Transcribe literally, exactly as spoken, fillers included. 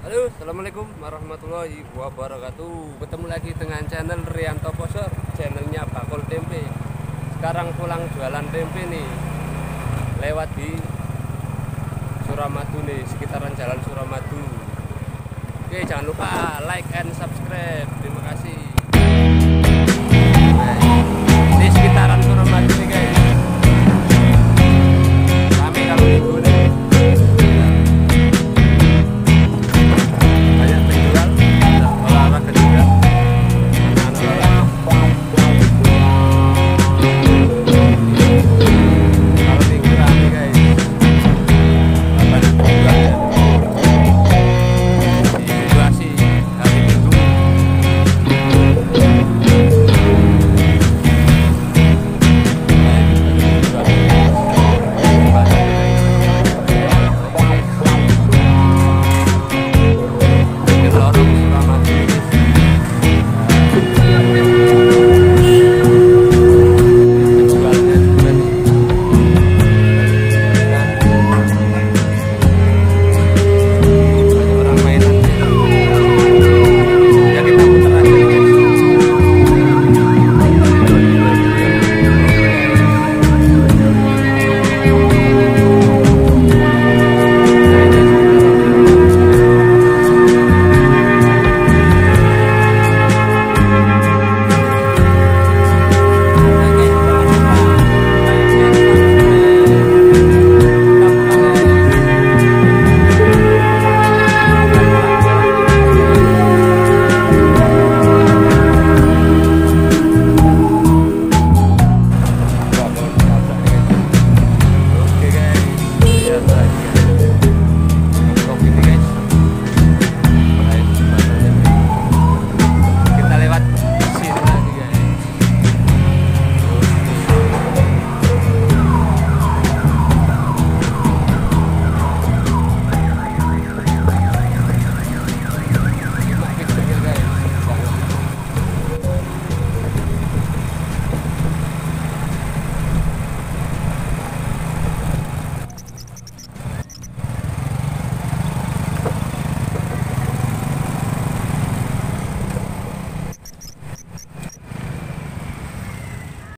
Halo, assalamualaikum warahmatullahi wabarakatuh. Ketemu lagi dengan channel Rianto Posor, channelnya Bakul Tempe. Sekarang pulang jualan tempe nih, lewat di Suramadu nih, sekitaran Jalan Suramadu. Oke, jangan lupa like and subscribe.